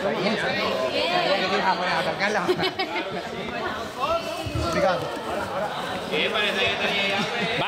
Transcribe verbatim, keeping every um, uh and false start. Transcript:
Sabía que te ibas a poner a tocarla. Ricardo. ¿Qué parece que tenía hambre?